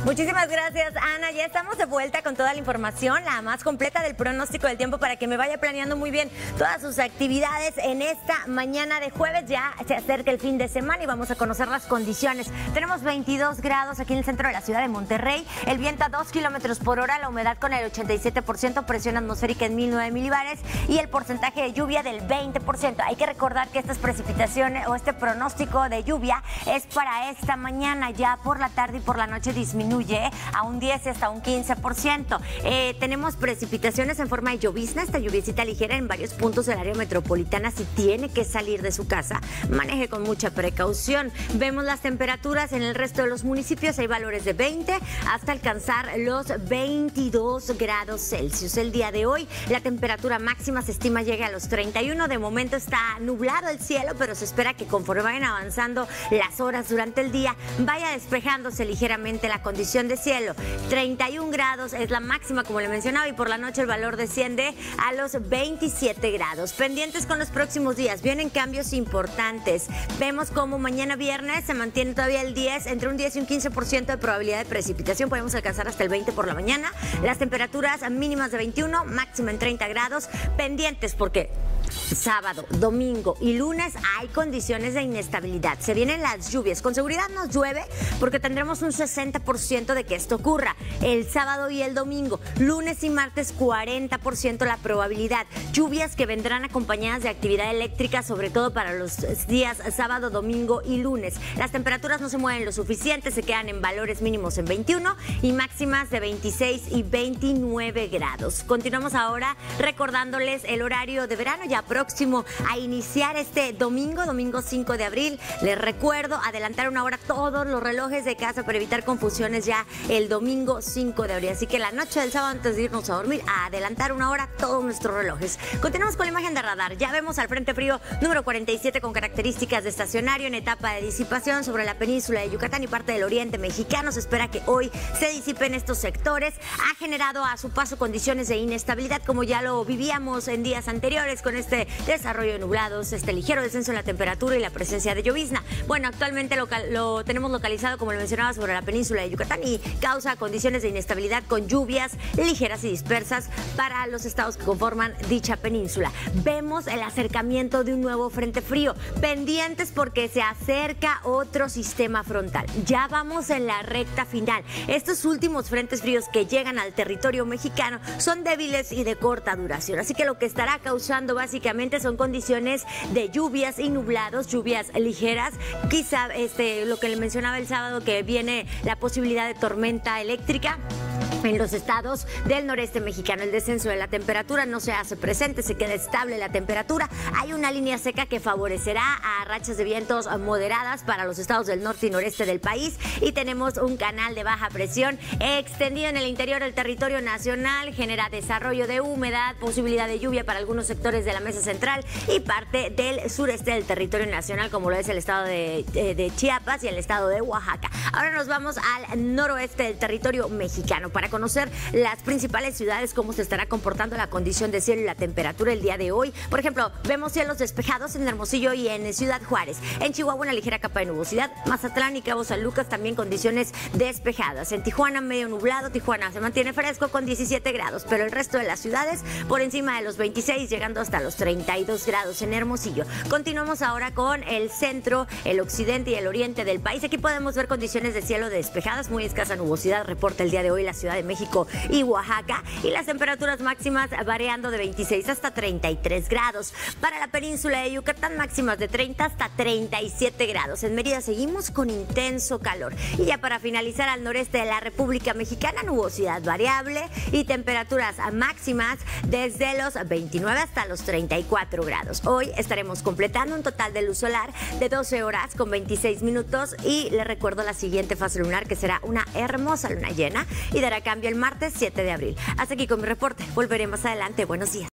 Muchísimas gracias, Ana. Ya estamos de vuelta con toda la información, la más completa del pronóstico del tiempo para que me vaya planeando muy bien todas sus actividades en esta mañana de jueves. Ya se acerca el fin de semana y vamos a conocer las condiciones. Tenemos 22 grados aquí en el centro de la ciudad de Monterrey, el viento a 2 kilómetros por hora, la humedad con el 87%, presión atmosférica en 1009 milibares y el porcentaje de lluvia del 20%. Hay que recordar que estas precipitaciones o este pronóstico de lluvia es para esta mañana. Ya por la tarde y por la noche disminuye a un 10 y hasta un 15%. Tenemos precipitaciones en forma de llovizna, esta lluviecita ligera en varios puntos del área metropolitana. Si tiene que salir de su casa, maneje con mucha precaución. Vemos las temperaturas en el resto de los municipios, hay valores de 20 hasta alcanzar los 22 grados Celsius. El día de hoy la temperatura máxima se estima llegue a los 31. De momento está nublado el cielo, pero se espera que conforme vayan avanzando las horas durante el día, vaya despejándose ligeramente la condición de cielo. 31 grados es la máxima, como le mencionaba, y por la noche el valor desciende a los 27 grados. Pendientes con los próximos días, vienen cambios importantes. Vemos como mañana viernes se mantiene todavía el 10, entre un 10 y un 15% de probabilidad de precipitación. Podemos alcanzar hasta el 20 por la mañana. Las temperaturas mínimas de 21, máxima en 30 grados. Pendientes porque sábado, domingo y lunes hay condiciones de inestabilidad. Se vienen las lluvias. Con seguridad nos llueve porque tendremos un 60% de que esto ocurra. El sábado y el domingo, lunes y martes 40% la probabilidad. Lluvias que vendrán acompañadas de actividad eléctrica, sobre todo para los días sábado, domingo y lunes. Las temperaturas no se mueven lo suficiente, se quedan en valores mínimos en 21 y máximas de 26 y 29 grados. Continuamos ahora recordándoles el horario de verano ya próximo a iniciar este domingo 5 de abril. Les recuerdo adelantar una hora todos los relojes de casa para evitar confusiones ya el domingo 5 de abril. Así que la noche del sábado, antes de irnos a dormir, a adelantar una hora todos nuestros relojes. Continuamos con la imagen de radar. Ya vemos al frente frío número 47 con características de estacionario en etapa de disipación sobre la península de Yucatán y parte del oriente mexicano. Se espera que hoy se disipen estos sectores. Ha generado a su paso condiciones de inestabilidad, como ya lo vivíamos en días anteriores con este desarrollo de nublados, este ligero descenso en la temperatura y la presencia de llovizna. Bueno, actualmente lo tenemos localizado, como lo mencionaba, sobre la península de Yucatán y causa condiciones de inestabilidad con lluvias ligeras y dispersas para los estados que conforman dicha península. Vemos el acercamiento de un nuevo frente frío. Pendientes porque se acerca otro sistema frontal. Ya vamos en la recta final. Estos últimos frentes fríos que llegan al territorio mexicano son débiles y de corta duración. Así que lo que estará causando básicamente son condiciones de lluvias y nublados, lluvias ligeras. Quizá lo que le mencionaba el sábado, que viene la posibilidad de tormenta eléctrica en los estados del noreste mexicano. El descenso de la temperatura no se hace presente, se queda estable la temperatura. Hay una línea seca que favorecerá a rachas de vientos moderadas para los estados del norte y noreste del país, y tenemos un canal de baja presión extendido en el interior del territorio nacional. Genera desarrollo de humedad, posibilidad de lluvia para algunos sectores de la mesa central y parte del sureste del territorio nacional, como lo es el estado de Chiapas y el estado de Oaxaca. Ahora nos vamos al noroeste del territorio mexicano para conocer las principales ciudades, cómo se estará comportando la condición de cielo y la temperatura el día de hoy. Por ejemplo, vemos cielos despejados en Hermosillo y en Ciudad Juárez. En Chihuahua una ligera capa de nubosidad. Mazatlán y Cabo San Lucas también condiciones despejadas. En Tijuana medio nublado. Tijuana se mantiene fresco con 17 grados, pero el resto de las ciudades por encima de los 26, llegando hasta los 32 grados en Hermosillo. Continuamos ahora con el centro, el occidente y el oriente del país. Aquí podemos ver condiciones de cielo despejadas, muy escasa nubosidad reporta el día de hoy la Ciudad de México y Oaxaca, y las temperaturas máximas variando de 26 hasta 33 grados. Para la península de Yucatán, máximas de 30 hasta 37 grados. En Mérida seguimos con intenso calor. Y ya para finalizar, al noreste de la República Mexicana, nubosidad variable y temperaturas máximas desde los 29 hasta los 34 grados. Hoy estaremos completando un total de luz solar de 12 horas con 26 minutos y les recuerdo la siguiente fase lunar, que será una hermosa luna llena y dará cambio el martes 7 de abril. Hasta aquí con mi reporte. Volveré más adelante. Buenos días.